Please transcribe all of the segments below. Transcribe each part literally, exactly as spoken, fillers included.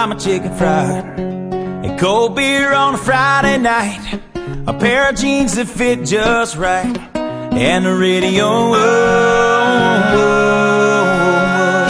buy my chicken fried and cold beer on a Friday night, a pair of jeans that fit just right, and the radio. Oh, oh, oh.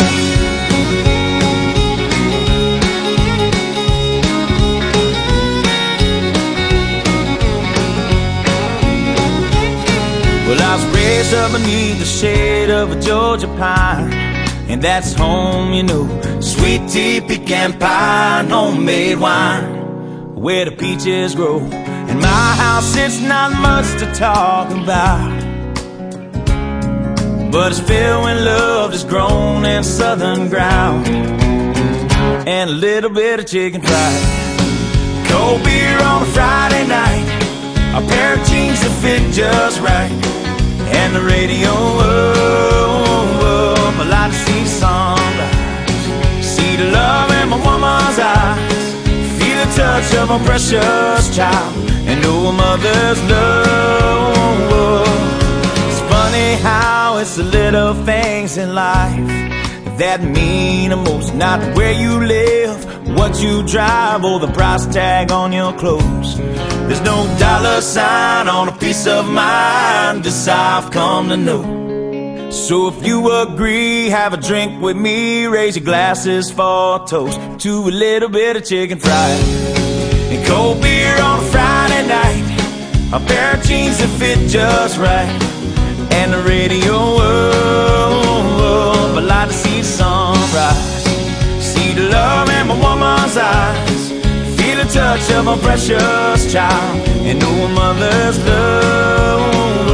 Well, I was raised up beneath the shade of a Georgia pine, and that's home, you know. Sweet tea, pecan pie, and homemade wine, where the peaches grow. In my house, it's not much to talk about, but it's filled with love that's grown in southern ground, and a little bit of chicken fried, cold beer on a Friday night, a pair of jeans that fit just right, and the radio. Oh, oh, I like to see the sunrise, see the love in my woman's eyes, feel the touch of my precious child, and know a mother's love. It's funny how it's the little things in life that mean the most. Not where you live, what you drive, or the price tag on your clothes. There's no dollar sign on a piece of mind, this I've come to know. So if you agree, have a drink with me, raise your glasses for a toast to a little bit of chicken fried and cold beer on a Friday night, a pair of jeans that fit just right, and the radio. Oh, oh, I like to see the sunrise, see the love in my woman's eyes, feel the touch of my precious child, and know a mother's love.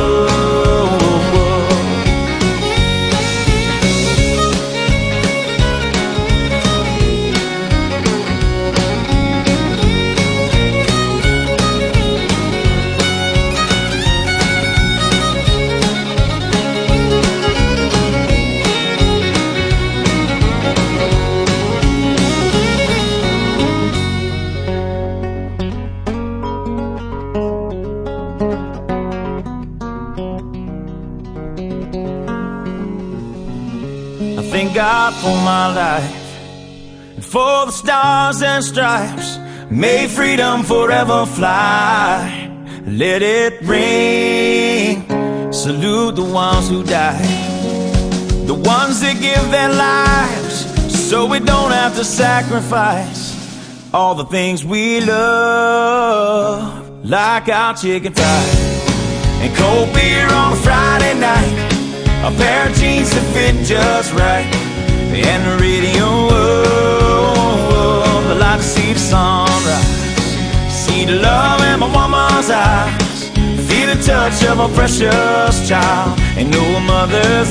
Thank God for my life and for the stars and stripes. May freedom forever fly. Let it ring. Salute the ones who died, the ones that give their lives so we don't have to sacrifice all the things we love, like our chicken fried and cold beer on a Friday night, a pair of jeans that fit just right, and the radio. Oh, oh, I like to see the sunrise, see the love in my woman's eyes, feel the touch of my precious child, and know a mother's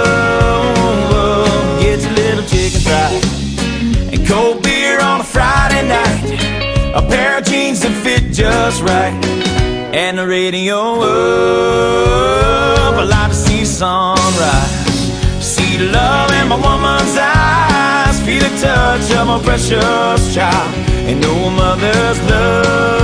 love. Get your little chicken fried and cold beer on a Friday night, a pair of jeans that fit just right, and the radio. Oh, I like to see the sunrise, see the love in my woman's eyes, feel the touch of my precious child, and know a mother's love.